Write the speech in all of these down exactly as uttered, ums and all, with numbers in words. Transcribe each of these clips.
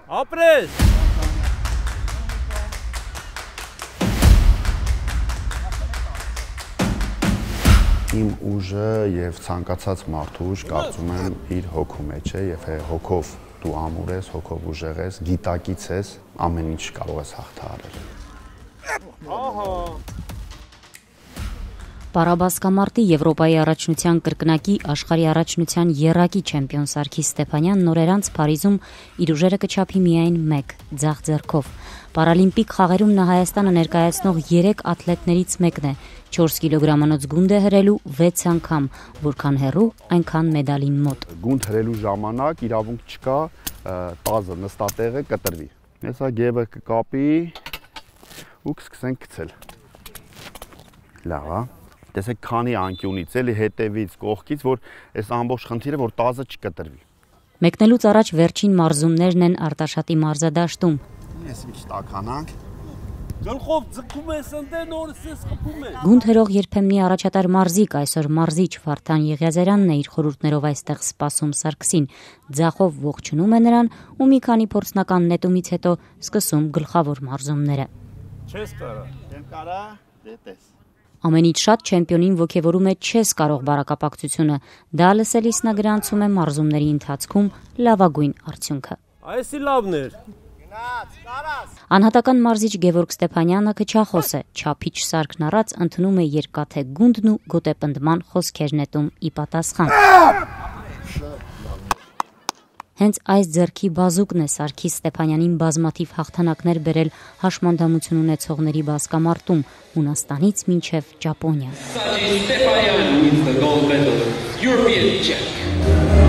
Ապրես։ Իմ ուժը եւ ցանկացած մարդու ուժ կարծում եմ իր հոգու մեջ է եւ հոգով դու ամուր ես, հոգով ուժեղ ես, գիտակից ես, ամեն ինչ կարող ես հաղթահարել։ Ահա։ Պարաբասկամարտի Եվրոպայի առաջնության կրկնակի աշխարհի առաջնության եռակի չեմպիոն Սարգիս Ստեփանյանն նորեր անց Փարիզում իր ուժերը կչափի միայն մեկ ձախ ձեռքով։ Պարալիմպիկ խաղերում նա Հայաստանը ներկայացնող երեք աթլետներից մեկն է, չորս կիլոգրամանոց գունդ է հրելու վեց անգամ, որքան հեռու, այնքան մեդալին մոտ։ Գունդ հրելու ժամանակ իրավունք չկա տազը նստատեղը կտրվի։ Հեսա գեբը կկապի ու կսկսենք գցել։ Լավ է։ Տեսեք քանի անկյունից, էլի հետևից, կողքից, որ այս ամբողջ խնդիրը որ տազը չկտրվի։ Մեկնելուց առաջ վերջին մարզումներն են Արտաշատի մարզադաշտում։ Ես մի տականանք։ Գլխով ձգում ես ընդ նորից ես խփում ես։ Գունդ հերող երբեմնի առաջատար մարզիկ, այսօր մարզիչ Վարդան Եղիազարյանն է իր խորհուրդներով այստեղ սպասում Սարգսին, ձախով ողջունում է նրան ու մի քանի փորձնական նետումից հետո սկսում գլխավոր մարզումները։ Չես կարա։ Չեմ կարա, դետես։ Ամենից շատ չեմպիոնին ոգևորում է չես կարող բարակապակցությունը, դա լսելիս նա գրանցում է մարզումների ընթացքում լավագույն արդյունքը։ Այսի լավն էր։ Անհատական մարզիչ Գևորգ Ստեփանյանը քչախոս է, չափիչ սարքն առած ընդունում է երկաթե գունդն ու գոտեպնդման խոսքեր նետում ի պատասխան։ Հենց այս ձեռքի բազուկն է Սարգիս Ստեփանյանին բազմաթիվ հաղթանակներ բերել հաշմանդամություն ունեցողների բասկամարտում Հունաստանից մինչև Ճապոնիա։ Սարգիս Ստեփանյան wins the gold medal, European champion.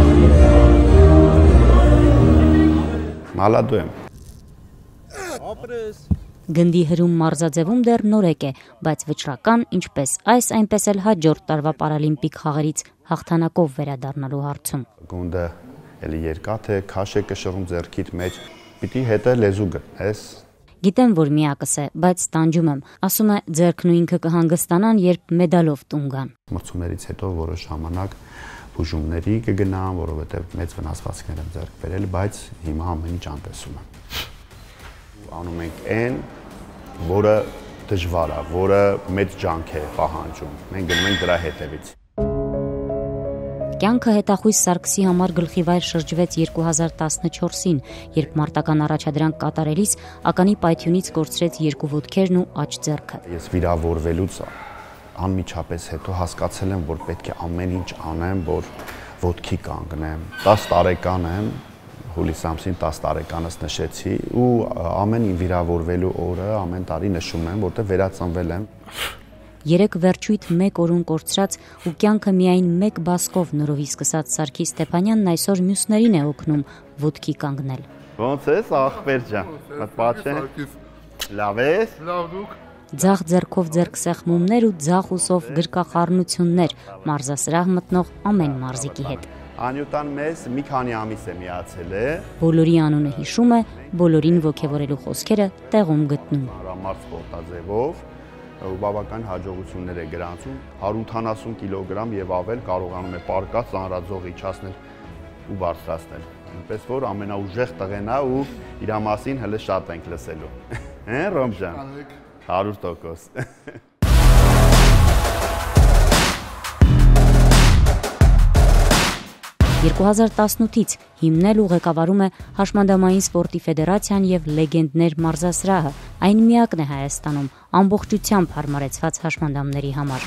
Մալադու եմ։ Ապրես։ Գնդի հրում մարզաձևում դեռ նորեկ է, բայց վճռական, ինչպես այս, այնպես էլ հաջորդ տարվա պարալիմպիկ խաղերից հաղթանակով վերադառնալու հարցում։ Գունդը էլի երկաթ է, քաշ է կշռում ձեռքիդ մեջ, պիտի հետը լեզու գտնես։ Գիտեմ, որ միակս է, բայց տանջում եմ, ասում է ձեռքն ու ինքը կհանգստանան, երբ մեդալով տուն գան։ Մրցումներից հետո որոշ ժամանակ բուժումների կգնամ, որովհետև մեծ վնասվածքներ եմ ձեռք բերել, բայց հիմա ամեն ինչ անտեսում եմ։ Անում ենք այն, որը դժվար է, որը մեծ ջանք է պահանջում։ Մենք գնում ենք դրա հետևից։ Կյանքը հետախույս Սարգսի համար գլխիվայր շրջվեց երկու հազար տասնչորսին, երբ մարտական առաջադրանք կատարելիս ականի պայթյունից կորցրեց երկու ոտքերն ու աջ ձեռքը։ Ես վիրավորվելուց անմիջապես հետո հասկացել եմ, որ պետք է ամեն ինչ անեմ, որ ոտքի կանգնեմ։ տասը տարեկան եմ, հուլիս ամսին տասը տարեկանս նշեցի ու ամեն ինչ վիրավորվելու օրը ամեն տարի նշում եմ, որտեղ վերածնվել եմ։ Երեք վերջույթ մեկ օրուն կորցրած ու կյանքը միայն մեկ բասկով նորովի սկսած Սարգիս Ստեփանյանն այսօր մյուսներին է օգնում ոտքի կանգնել։ Ոնց ես, ախպեր ջան, մտպաչեն։ Լավ ես։ Լավ դուք։ Ձախ ձեռքով ձեռք սեղմումներ ու ձախ ուսով գրկախառնություններ մարզասրահ մտնող ամեն մարզիկի հետ։ Անյուտան մեզ մի քանի ամիս է միացել է։ Բոլորի անունը հիշում է, բոլորին ոգևորելու խոսքերը տեղում գտնում։ Հարամարտ սպորտաձևով ու բավական հաջողություններ է գրանցում, հարյուր ութանասուն կիլոգրամ եւ ավել կարողանում է պարկած ծանրաձող իջացնել ու բարձրացնել։ Այնպես որ ամենաուժեղ տղեն է ու իր մասին հələ շատ ենք լսելու։ Հե, Ռոմ ջան։ հարյուր տոկոս։ երկու հազար տասնութից հիմնել ու ղեկավարում է Հաշմանդամային սպորտի ֆեդերացիան եւ Լեգենդներ մարզասրահը, այն միակն է Հայաստանում ամբողջությամբ հարմարեցված հաշմանդամների համար։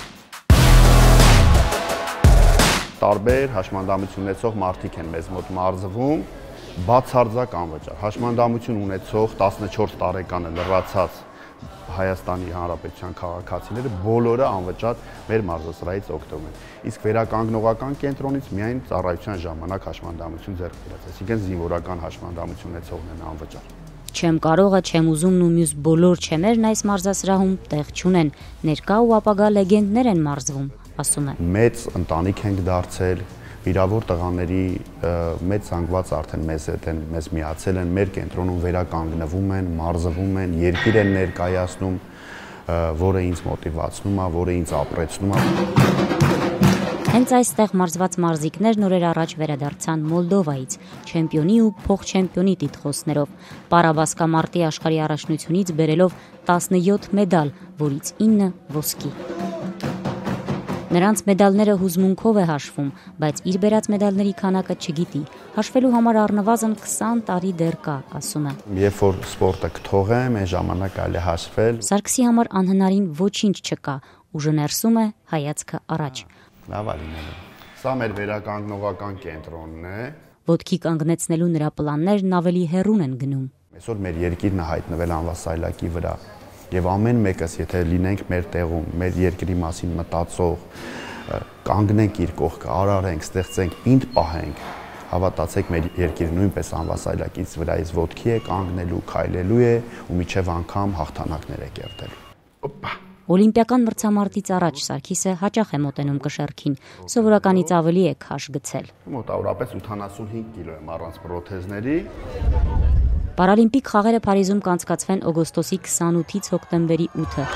Տարբեր հաշմանդամություն ունեցող մարդիկ են մեզ մոտ մարզվում, բացարձակ անվճար։ Հաշմանդամություն ունեցող տասնչորս տարեկանը լրացած Հայաստանի Հանրապետության քաղաքացիները բոլորը անվճար մեր մարզասրահից օգտվում են։ Իսկ վերականգնողական կենտրոնից միայն ծառայության ժամանակ հաշմանդամություն ձեռք բերած, այսինքն զինվորական հաշմանդամություն ունեցողն են անվճար։ Չեմ կարողը, չեմ ուզումն ու մյուս բոլոր չեմերն այս մարզասրահում տեղ չունեն, ներկա ու ապագա լեգենդներ են մարզվում, ասում է։ Մեծ ընտանիք ենք դարձել, վիրավոր տղաների մեծ զանգված արդեն մեզ հետ են, մեզ միացել են, մեր կենտրոնում վերականգնվում են, մարզվում են, երկիր են ներկայացնում, որը ինձ մոտիվացնում է, որը ինձ ապրեցնում է։ Հենց այստեղ մարզված մարզիկներ նորեր առաջ վերադարձան Մոլդովայից, չեմպիոնի ու փոխչեմպիոնի տիտղոսներով, պարաբասկամարտի աշխարհի առաջնությունից բերելով տասնյոթ մեդալ, որից ինը ոսկի։ Նրանց մեդալները հուզմունքով է հաշվում, բայց իր բերած մեդալների քանակը չգիտի, հաշվելու համար առնվազն քսան տարի դեռ կա, ասում է։ Երբ որ սպորտը կթողեմ, այն ժամանակ այլ է հաշվել։ Սարգսի համար անհնարին ոչինչ չկա, ուժը ներսում է, հայացքը առաջ։ Լավ է լինելու։ Սա մեր վերականգնողական կենտրոնն է։ Ոտքի կանգնեցնելու նրա պլաններն ավելի հեռուն են գնում։ Այսօր մեր երկիրն է հայտնվել անվասայլակի վրա։ Եվ ամեն մեկս, եթե լինենք մեր տեղում, մեր երկրի մասին մտածող, կանգնենք իր կողքը, արարենք, ստեղծենք, պինդ պահենք, հավատացեք, մեր երկիրը նույնպես անվասայլակից վրայից ոտքի է կանգնելու, քայլելու է ու միջև անգամ հաղթանակներ է կերտելու։ Օպա։ Օլիմպիական մրցամարտից առաջ Սարգիսը հաճախ է մոտենում կշեռքին, սովորականից ավելի է քաշ գցել։ Մոտավորապես ութանասունհինգ կիլո եմ առանց պրոթեզների։ Պարալիմպիկ խաղերը Փարիզում կանցկացվեն օգոստոսի քսանութից հոկտեմբերի ութը։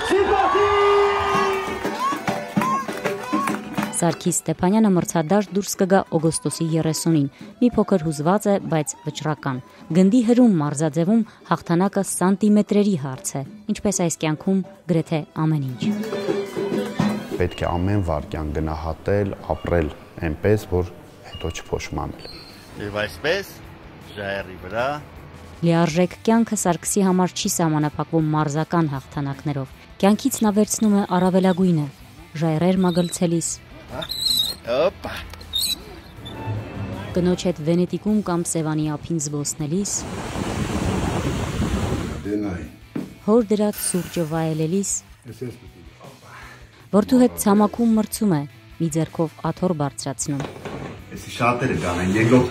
Սարգիս Ստեփանյանը մրցադաշտ դուրս կգա օգոստոսի երեսունին, մի փոքր հուզված է, բայց վճռական։ Գնդի հրում մարզաձևում հաղթանակը սանտիմետրերի հարց է, ինչպես այս կյանքում գրեթե ամեն ինչ։ Պետք է ամեն վայրկյան գնահատել, ապրել այնպես, որ հետո չփոշմանել։ Եվ այսպես ժայռի վրա Լիարժեք կյանքը Սարգսի համար չի սահմանափակվում մարզական հաղթանակներով։ Կյանքից նա վերցնում է առավելագույնը՝ ժայռեր մագլցելիս։ Օպա։ Կնոջ հետ Վենետիկում կամ Սևանի ափին զբոսնելիս։ Հոր դրած սուրճը վայելելիս։ Որդու հետ ցամաքում մրցում է, մի ձեռքով աթոռ բարձրացնում։ Էսի շատերը կանեն եկող։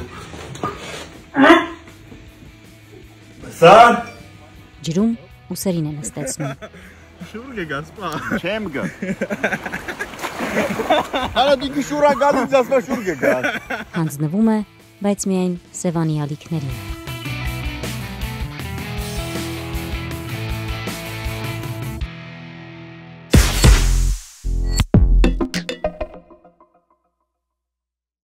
Սար Ջրում ուսերին է նստեցնում։ Շուրգ է գասպա։ Չեմ գա։ Արա դու շուրա գալիս ասма շուրգ է գա։ Հանձնվում է, բայց միայն Սևանի ալիքներին։